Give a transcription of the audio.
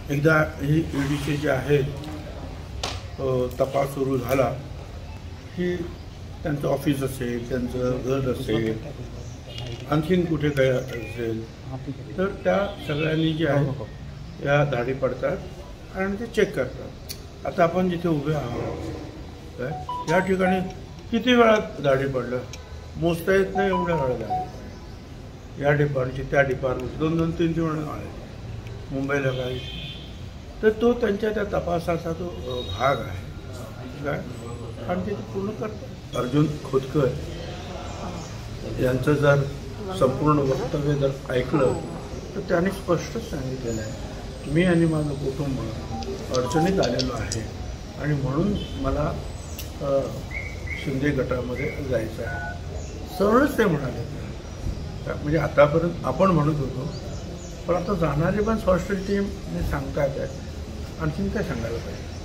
एकदा ही ईडीचे जे आहे तपास सुरू झाला की त्यांचं ऑफिस असेल, त्यांचं घर असेल, आणखीन कुठे काय असेल, तर त्या सगळ्यांनी जे आहे या धाडी पडतात आणि ते चेक करतात. आता आपण जिथे उभे आहोत काय या ठिकाणी किती वेळात धाडी पडलं मोजता येत नाही, एवढ्या वेळा झाली. या डिपार्टमेंटची त्या डिपार्टमेंट 2-3 वेळा आले मुंबईला काही. तर तो त्यांच्या त्या तपासाचा तो भाग आहे काय आणि ते पूर्ण करतात. अर्जुन खोतकर यांचं जर संपूर्ण वक्तव्य जर ऐकलं तर त्यांनी स्पष्टच सांगितलेलं आहे, मी आणि माझं कुटुंब अडचणीत आलेलो आहे आणि म्हणून मला शिंदे गटामध्ये जायचं आहे. सरळच ते म्हणाले. म्हणजे आतापर्यंत आपण म्हणत होतो, पण आता जाणारे पण स्वास्थ्य टीमने सांगतायत. आणखीन काय सांगायला पाहिजे.